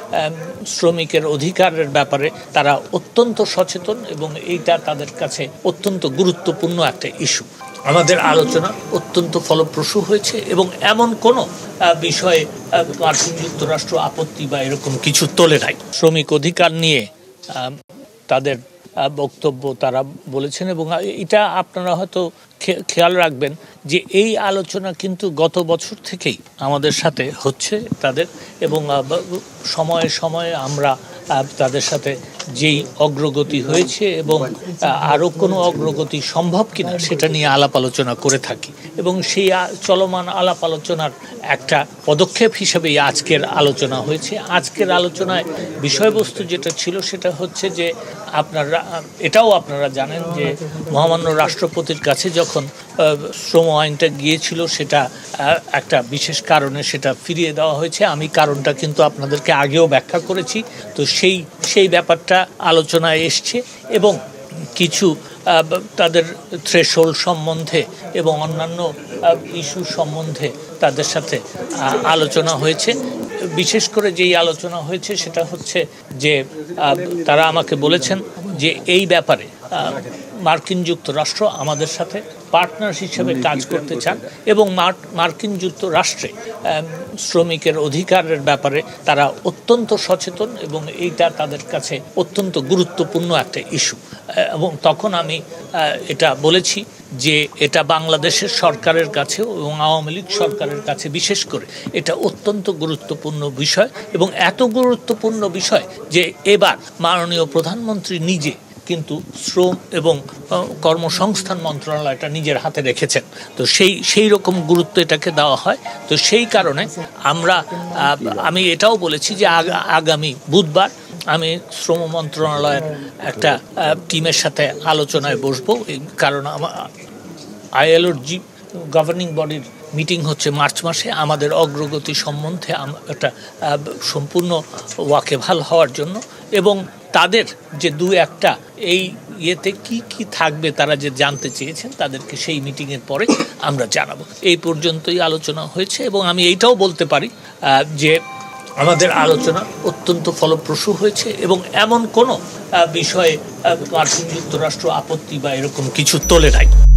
শ্রমিকের অধিকারের ব্যাপারে তারা অত্যন্ত সচেতন এবং এইটা তাদের কাছে অত্যন্ত গুরুত্বপূর্ণ একটা ইস্যু। আমাদের আলোচনা অত্যন্ত ফলপ্রসূ হয়েছে এবং এমন কোনো বিষয়ে মার্কিন যুক্তরাষ্ট্র আপত্তি বা এরকম কিছু তোলে নাই। শ্রমিক অধিকার নিয়ে তাদের বক্তব্য তারা বলেছেন এবং এটা আপনারা হয়তো খেয়াল রাখবেন যে এই আলোচনা কিন্তু গত বছর থেকেই আমাদের সাথে হচ্ছে তাদের, এবং সময়ে সময়ে আমরা তাদের সাথে যেই অগ্রগতি হয়েছে এবং আরও কোনো অগ্রগতি সম্ভব কিনা সেটা নিয়ে আলাপ আলোচনা করে থাকি, এবং সেই চলমান আলাপ আলোচনার একটা পদক্ষেপ হিসেবেই আজকের আলোচনা হয়েছে। আজকের আলোচনায় বিষয়বস্তু যেটা ছিল সেটা হচ্ছে যে আপনারা জানেন যে মহামান্য রাষ্ট্রপতির কাছে যখন শ্রম আইনটা গিয়েছিল সেটা একটা বিশেষ কারণে সেটা ফিরিয়ে দেওয়া হয়েছে। আমি কারণটা কিন্তু আপনাদেরকে আগেও ব্যাখ্যা করেছি। তো সেই ব্যাপারটা আলোচনায় এসছে এবং কিছু তাদের থ্রেশহোল্ড সম্বন্ধে এবং অন্যান্য ইস্যু সম্বন্ধে তাদের সাথে আলোচনা হয়েছে। বিশেষ করে যেই আলোচনা হয়েছে সেটা হচ্ছে যে তারা আমাকে বলেছেন যে এই ব্যাপারে মার্কিন যুক্তরাষ্ট্র আমাদের সাথে পার্টনার হিসেবে কাজ করতে চান এবং মার্কিন যুক্তরাষ্ট্রে শ্রমিকের অধিকারের ব্যাপারে তারা অত্যন্ত সচেতন এবং এইটা তাদের কাছে অত্যন্ত গুরুত্বপূর্ণ একটা ইস্যু। এবং তখন আমি এটা বলেছি যে এটা বাংলাদেশের সরকারের কাছে এবং আওয়ামী লীগ সরকারের কাছে বিশেষ করে এটা অত্যন্ত গুরুত্বপূর্ণ বিষয়, এবং এত গুরুত্বপূর্ণ বিষয় যে এবার মাননীয় প্রধানমন্ত্রী নিজে কিন্তু শ্রম এবং কর্মসংস্থান মন্ত্রণালয়টা নিজের হাতে রেখেছেন। তো সেই রকম গুরুত্ব এটাকে দেওয়া হয়। তো সেই কারণে আমি এটাও বলেছি যে আগামী বুধবার আমি শ্রম মন্ত্রণালয়ের একটা টিমের সাথে আলোচনায় বসবো, কারণ ILOর গভর্নিং বডির মিটিং হচ্ছে মার্চ মাসে। আমাদের অগ্রগতি সম্বন্ধে একটা সম্পূর্ণ ওয়াকেবহাল হওয়ার জন্য এবং তাদের যে দু একটা এই ইয়েতে কি থাকবে তারা যে জানতে চেয়েছেন তাদেরকে সেই মিটিংয়ের পরে আমরা জানাবো। এই পর্যন্তই আলোচনা হয়েছে এবং আমি এইটাও বলতে পারি যে আমাদের আলোচনা অত্যন্ত ফলপ্রসূ হয়েছে এবং এমন কোনো বিষয়ে মার্কিন যুক্তরাষ্ট্র আপত্তি বা এরকম কিছু তোলে নাই।